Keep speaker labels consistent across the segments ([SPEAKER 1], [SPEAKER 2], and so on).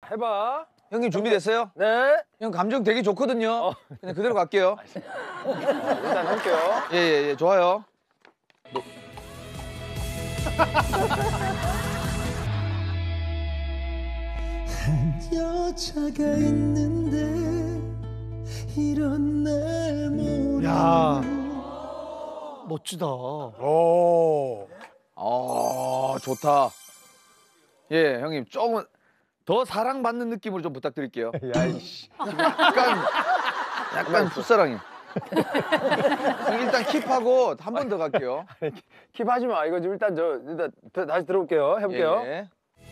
[SPEAKER 1] 해봐.
[SPEAKER 2] 형님 준비됐어요?
[SPEAKER 1] 네.
[SPEAKER 2] 형 감정 되게 좋거든요. 그냥 그대로 갈게요.
[SPEAKER 1] 일단 할게요.
[SPEAKER 2] 예예예 좋아요.
[SPEAKER 3] 한 여자가 있는데 이런 날 모르고.
[SPEAKER 4] 야 멋지다.
[SPEAKER 1] 오.
[SPEAKER 2] 좋다. 예 형님 조금 더 사랑받는 느낌으로 좀 부탁드릴게요.
[SPEAKER 1] 야이씨.
[SPEAKER 2] 약간 풋사랑이. 일단 킵하고 한 번 더 갈게요.
[SPEAKER 1] 킵하지 마. 이거 좀 일단 다시 들어올게요. 해볼게요.
[SPEAKER 2] 예.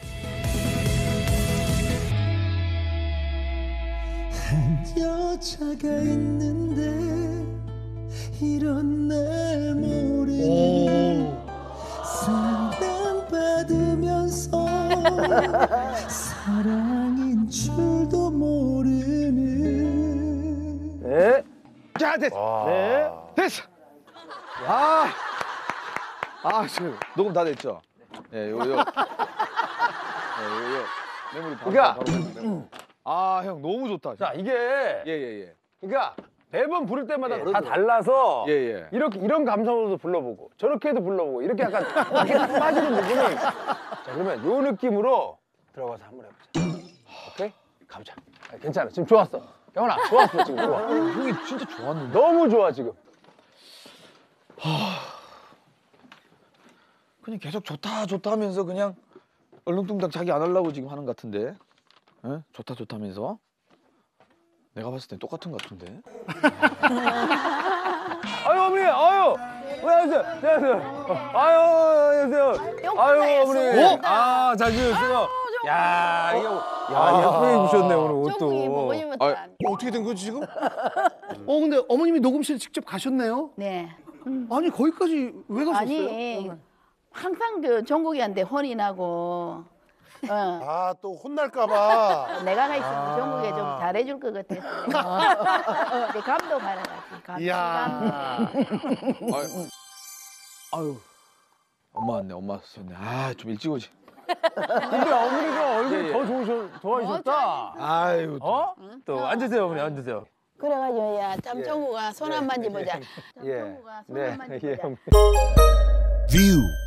[SPEAKER 3] 한 여자가 있는데 이런 날 모르는 사랑받으면서 사랑인 줄도 모르는.
[SPEAKER 1] 네.
[SPEAKER 2] 자 됐어.
[SPEAKER 1] 네.
[SPEAKER 2] 됐어. 지금 녹음 다 됐죠? 예, 요. 메모리 바로.
[SPEAKER 1] 그러니까.
[SPEAKER 2] 형 너무 좋다.
[SPEAKER 1] 자, 이게.
[SPEAKER 2] 예.
[SPEAKER 1] 그러니까 매번 부를 때마다
[SPEAKER 2] 예,
[SPEAKER 1] 다 달라서
[SPEAKER 2] 예.
[SPEAKER 1] 이런 감성으로도 불러보고 저렇게도 불러보고 이렇게 약간 이렇게 딱 빠지는 부분을 자 그러면 요 느낌으로 들어가서 한번 해보자. 오케이? 가보자. 괜찮아. 지금 좋았어. 경훈아 좋았어 지금. 좋아.
[SPEAKER 2] 형이 진짜 좋았는데.
[SPEAKER 1] 너무 좋아 지금.
[SPEAKER 2] 그냥 계속 좋다 하면서 그냥 얼렁뚱땅 자기 안 하려고 지금 하는 것 같은데. 예? 좋다 하면서. 내가 봤을 땐 똑같은 것 같은데.
[SPEAKER 1] 아유 어머니, 아유, 안녕하세요, 아유 안녕하세요, 아유 어머니, 잘 지냈어요. 야 예쁘게 입으셨네 오늘 옷도.
[SPEAKER 4] 어떻게 된 거지 지금? 근데 어머님이 녹음실 직접 가셨네요?
[SPEAKER 5] 네.
[SPEAKER 4] 아니 거기까지 왜 가셨어요?
[SPEAKER 5] 아니 항상 그 종국이한테 혼이 나고
[SPEAKER 6] 또 혼날까봐.
[SPEAKER 5] 내가 가 있으면 종국이 좀 잘해줄 것 같아서 내 감독하러 갔지.
[SPEAKER 4] 이야.
[SPEAKER 2] 아유. 엄마 왔네. 엄마 왔었네. 좀 일찍 오지.
[SPEAKER 1] 근데 어머니가 얼굴이
[SPEAKER 2] 예.
[SPEAKER 1] 더 좋아지셨다.
[SPEAKER 2] 아유.
[SPEAKER 1] 또 앉으세요 어머니 앉으세요.
[SPEAKER 5] 그래가지고 참 종국아 손 한 만져보자.
[SPEAKER 1] 예.
[SPEAKER 5] 종국아 손 한 만져보자.
[SPEAKER 6] View.